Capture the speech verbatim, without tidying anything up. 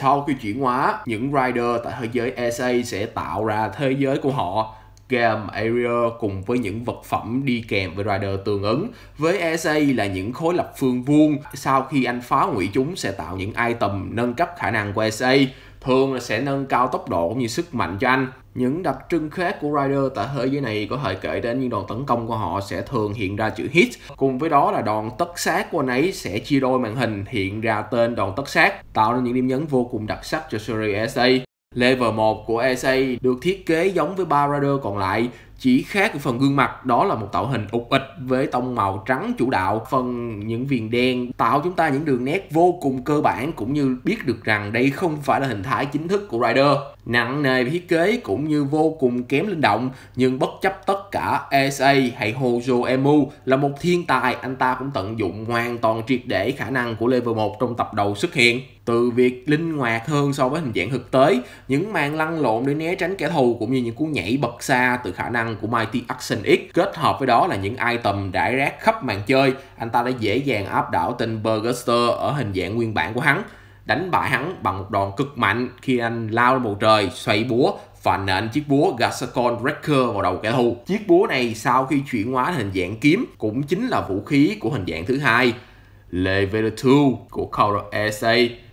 Sau khi chuyển hóa, những rider tại thế giới e ét a sẽ tạo ra thế giới của họ, Game Area cùng với những vật phẩm đi kèm với rider tương ứng. Với e ét a là những khối lập phương vuông, sau khi anh phá hủy chúng sẽ tạo những item nâng cấp khả năng của e ét a, thường là sẽ nâng cao tốc độ cũng như sức mạnh cho anh. Những đặc trưng khác của rider tại thế giới này có thể kể đến những đòn tấn công của họ sẽ thường hiện ra chữ hit, cùng với đó là đòn tất sát của anh ấy sẽ chia đôi màn hình hiện ra tên đòn tất sát, tạo ra những điểm nhấn vô cùng đặc sắc cho series e ét a. Level một của e ét a được thiết kế giống với ba rider còn lại, chỉ khác ở phần gương mặt, đó là một tạo hình ục ịch với tông màu trắng chủ đạo, phần những viền đen tạo chúng ta những đường nét vô cùng cơ bản, cũng như biết được rằng đây không phải là hình thái chính thức của rider. Nặng nề về thiết kế cũng như vô cùng kém linh động, nhưng bất chấp tất cả, e ét a hay Hojo Emu là một thiên tài, anh ta cũng tận dụng hoàn toàn triệt để khả năng của level một trong tập đầu xuất hiện. Từ việc linh hoạt hơn so với hình dạng thực tế, những màn lăn lộn để né tránh kẻ thù cũng như những cú nhảy bật xa từ khả năng của Mighty Action X, kết hợp với đó là những item rải rác khắp màn chơi, anh ta đã dễ dàng áp đảo tên Burgerster ở hình dạng nguyên bản của hắn, đánh bại hắn bằng một đòn cực mạnh khi anh lao lên bầu trời, xoay búa và nện chiếc búa Gascon Wrecker vào đầu kẻ thù. Chiếc búa này sau khi chuyển hóa hình dạng kiếm cũng chính là vũ khí của hình dạng thứ hai, Level hai của Counter e ét a.